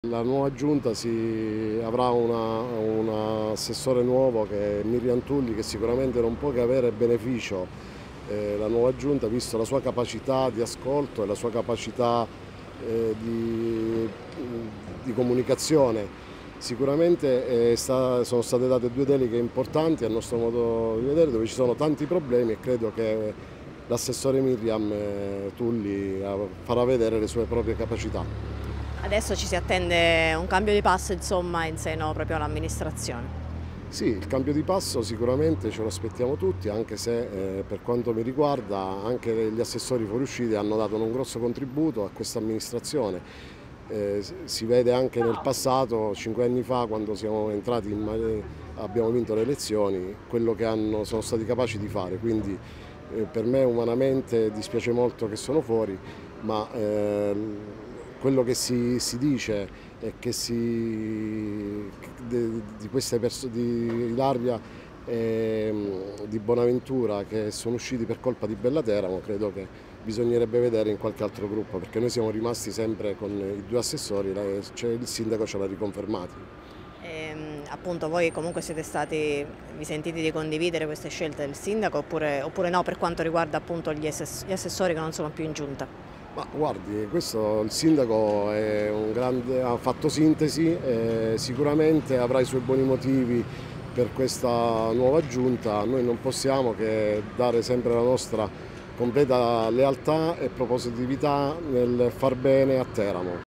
La nuova giunta avrà un assessore nuovo che è Miriam Tulli, che sicuramente non può che avere beneficio la nuova giunta, visto la sua capacità di ascolto e la sua capacità di comunicazione. Sicuramente sono state date due deleghe importanti al nostro modo di vedere, dove ci sono tanti problemi, e credo che l'assessore Miriam Tulli farà vedere le sue proprie capacità. Adesso ci si attende un cambio di passo, insomma, in seno proprio all'amministrazione. Sì, il cambio di passo sicuramente ce lo aspettiamo tutti, anche se per quanto mi riguarda anche gli assessori fuoriusciti hanno dato un grosso contributo a questa amministrazione. Si vede anche nel passato, 5 anni fa, quando siamo entrati abbiamo vinto le elezioni, quello che sono stati capaci di fare. Quindi per me umanamente dispiace molto che sono fuori, ma quello che si dice è che di queste persone, di Ilaria e di Bonaventura, che sono usciti per colpa di Bellateramo, credo che bisognerebbe vedere in qualche altro gruppo, perché noi siamo rimasti sempre con i due assessori, il sindaco ce l'ha riconfermati. Appunto voi comunque vi sentite di condividere queste scelte del sindaco oppure no, per quanto riguarda appunto gli assessori che non sono più in giunta? Ma guardi, il sindaco ha fatto sintesi, sicuramente avrà i suoi buoni motivi per questa nuova giunta. Noi non possiamo che dare sempre la nostra completa lealtà e propositività nel far bene a Teramo.